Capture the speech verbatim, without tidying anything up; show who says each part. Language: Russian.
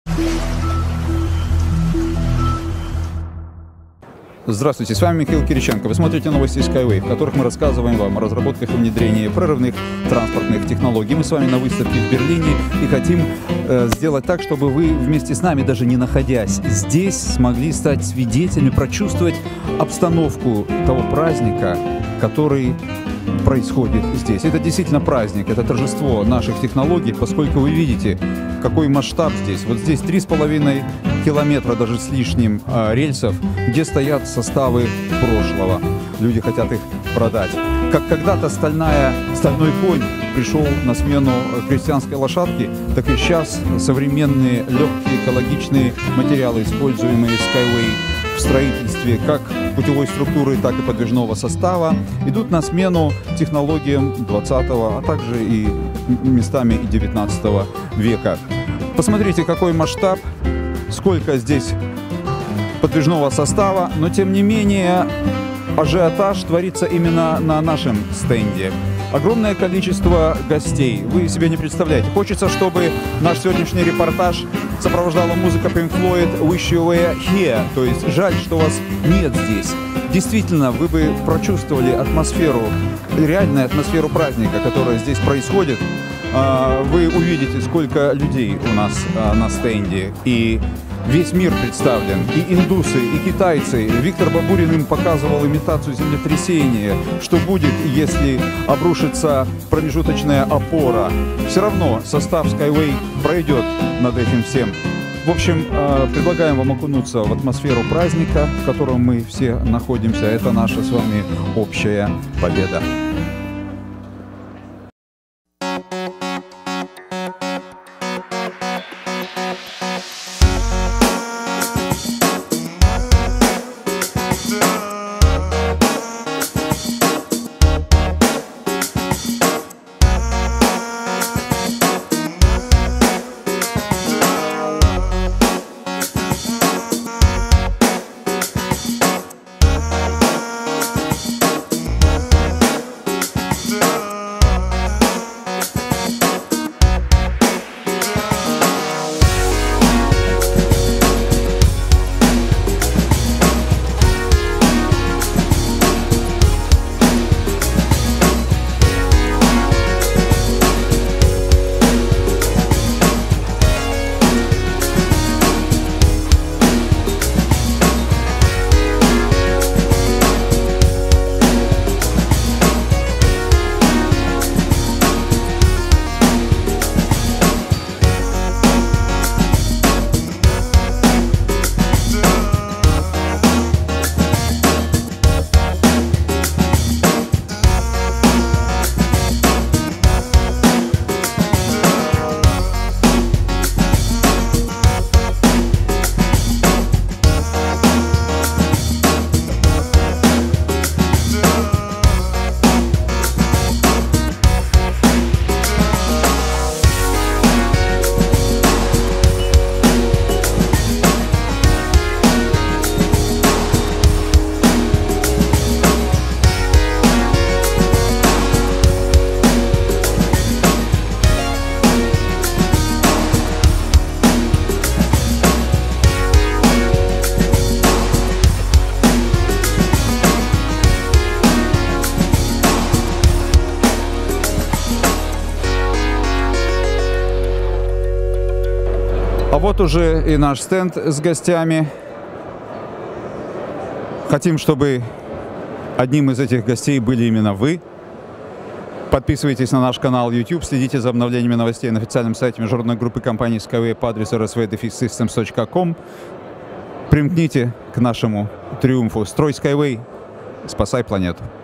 Speaker 1: Здравствуйте, с вами Михаил Кириченко. Вы смотрите новости Skyway, в которых мы рассказываем вам о разработках и внедрении прорывных транспортных технологий. Мы с вами на выставке в Берлине и хотим э, сделать так, чтобы вы вместе с нами, даже не находясь здесь, смогли стать свидетелями, прочувствовать обстановку того праздника, который происходит здесь. Это действительно праздник, это торжество наших технологий, поскольку вы видите, какой масштаб здесь. Вот здесь три с половиной километра, даже с лишним, э, рельсов, где стоят составы прошлого. Люди хотят их продать. Как когда-то стальная, стальной конь пришел на смену крестьянской лошадки, так и сейчас современные легкие экологичные материалы, используемые Skyway в строительстве как путевой структуры, так и подвижного состава, идут на смену технологиям двадцатого, а также и местами и девятнадцатого века. Посмотрите, какой масштаб, сколько здесь подвижного состава, но тем не менее ажиотаж творится именно на нашем стенде. Огромное количество гостей, вы себе не представляете. Хочется, чтобы наш сегодняшний репортаж сопровождала музыка Pink Floyd «Wish You Were Here», то есть жаль, что вас нет здесь. Действительно, вы бы прочувствовали атмосферу, реальную атмосферу праздника, которая здесь происходит. Вы увидите, сколько людей у нас на стенде, и весь мир представлен, и индусы, и китайцы. Виктор Бабурин им показывал имитацию землетрясения, что будет, если обрушится промежуточная опора. Все равно состав Skyway пройдет над этим всем. В общем, предлагаем вам окунуться в атмосферу праздника, в котором мы все находимся. Это наша с вами общая победа. А вот уже и наш стенд с гостями. Хотим, чтобы одним из этих гостей были именно вы. Подписывайтесь на наш канал YouTube, следите за обновлениями новостей на официальном сайте международной группы компании Skyway по адресу эр эс ви дефис системс точка ком. Примкните к нашему триумфу. Строй Skyway, спасай планету.